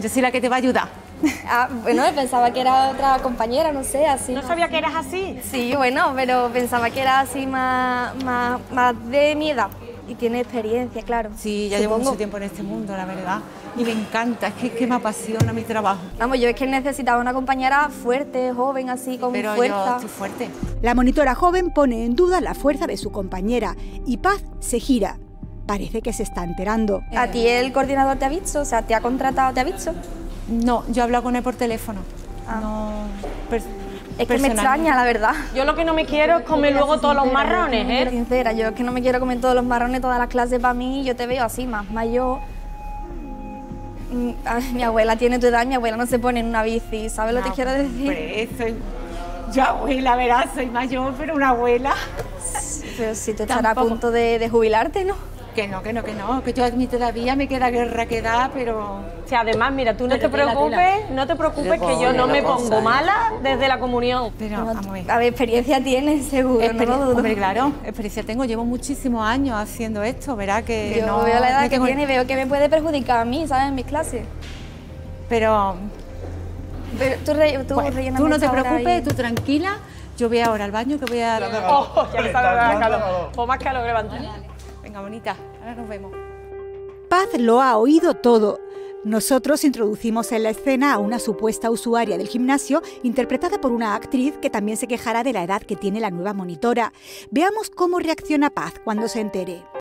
Yo soy la que te va a ayudar. Ah, bueno, pensaba que era otra compañera, no sé, así. ¿No sabía que eras así? Sí, bueno, pero pensaba que era así más de mi edad. Y tiene experiencia, claro. Sí, ya llevo mucho tiempo en este mundo, la verdad. Y me encanta, es que me apasiona mi trabajo. Vamos, yo es que necesitaba una compañera fuerte, joven, así, con fuerza. Pero yo estoy fuerte. La monitora joven pone en duda la fuerza de su compañera y Paz se gira. Parece que se está enterando. ¿A ti el coordinador te ha visto? O sea, ¿te ha contratado, te ha visto? No, yo he hablado con él por teléfono. Ah. No, es que me extraña, la verdad. Yo lo que no me quiero es comer luego todos los marrones, ¿eh? Sincera, yo es que no me quiero comer todos los marrones, todas las clases para mí. Yo te veo así, más mayor. Mi abuela tiene tu edad, mi abuela no se pone en una bici, ¿sabes lo que quiero decir? Yo abuela, verás, soy mayor, pero una abuela. Pero si tú estarás a punto de jubilarte, ¿no? Que no, que yo a mí todavía me queda guerra que da, pero... Sí, además, mira, tú no te preocupes, que yo no me pongo mala desde la comunión. Pero, vamos a ver. A ver, experiencia tienes, seguro, no lo dudo. Hombre, claro, experiencia tengo, llevo muchísimos años haciendo esto, ¿verdad? Que yo no, veo la edad que tengo... tiene y veo que me puede perjudicar a mí, ¿sabes? En mis clases. Pero tú bueno, tú no te preocupes, tú tranquila. Yo voy ahora al baño que voy a... ¡Oh! Ya me está dando calor. O más calor, levanta. Venga, bonita, ahora nos vemos. Paz lo ha oído todo. Nosotros introducimos en la escena a una supuesta usuaria del gimnasio interpretada por una actriz que también se quejará de la edad que tiene la nueva monitora. Veamos cómo reacciona Paz cuando se entere.